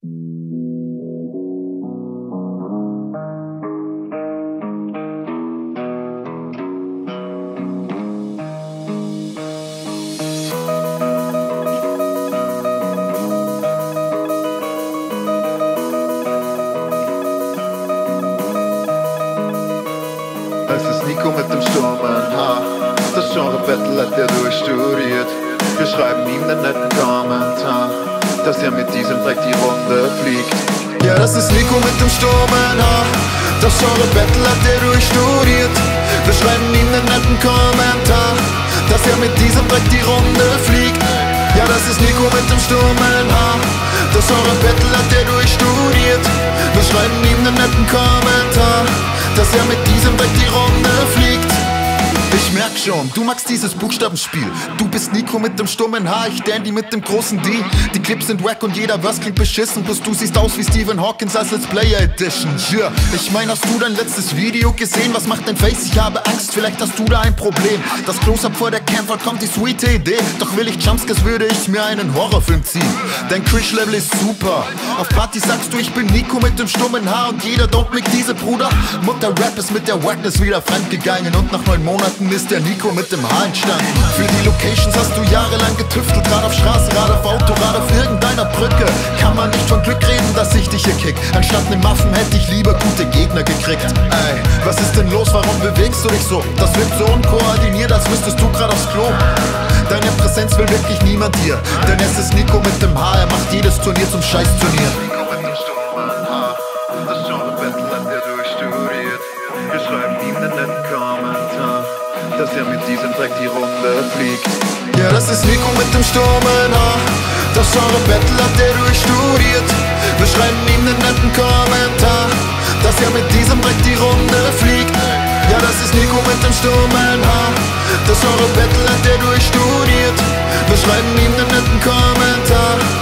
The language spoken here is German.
Es ist Nico mit dem stummen Haar. Das Genre Battle hat er durchstudiert. Wir schreiben ihm den netten Kommentar, dass er mit diesem Dreck die Runde fliegt. Ja, das ist Nico mit dem stummen Haar. Das Genre Battle hat er durchstudiert. Wir schreiben ihm den netten Kommentar, dass er mit diesem Dreck die Runde fliegt. Ja, das ist Nico mit dem stummen Haar. Das Genre Battle hat er durchstudiert. Wir schreiben ihm den netten Kommentar, dass er mit diesem Dreck die Runde fliegt. Ich merk schon, du magst dieses Buchstabenspiel. Du bist Nico mit dem stummen Haar, ich Dandy mit dem großen D. Die Clips sind wack und jeder Verse klingt beschissen. Bloß du siehst aus wie Stephen Hawkins als Let's Player Edition. Yeah. Ich mein, hast du dein letztes Video gesehen? Was macht dein Face? Ich habe Angst, vielleicht hast du da ein Problem. Das Close-Up vor der Camp kommt die sweete Idee. Doch will ich Jumpscares, würde ich mir einen Horrorfilm ziehen. Dein Cringe-Level ist super. Auf Party sagst du, ich bin Nico mit dem stummen Haar. Und jeder don't make diese Bruder. Mutter Rap ist mit der Wackness wieder fremdgegangen. Und nach 9 Monaten ist der Nico mit dem Haar entstanden. Für die Locations hast du jahrelang getüftelt. Gerade auf Straße, gerade auf Auto, gerade auf irgendeiner Brücke. Kann man nicht von Glück reden, dass ich dich hier kick. Anstatt nem Muffen hätte ich lieber gute Gegner gekriegt. Ey, was ist denn los, warum bewegst du dich so? Das wirkt so unkoordiniert, als müsstest du grad aufs Klo. Deine Präsenz will wirklich niemand hier. Denn es ist Nico mit dem Haar, er macht jedes Turnier zum Scheißturnier. Nico mit dem stummen Haar, das Genre Battle hat er durchstudiert. Wir schreiben ihm den netten Kommentar, dass er mit diesem Dreck die Runde fliegt. Ja, das ist Nico mit dem stummen Haar. Das Genre Battle hat er durchstudiert. Wir schreiben ihm den netten Kommentar, dass er mit diesem Dreck die Runde fliegt. Ja, das ist Nico mit dem stummen Haar. Das Genre Battle hat er durchstudiert. Wir schreiben ihm den netten Kommentar,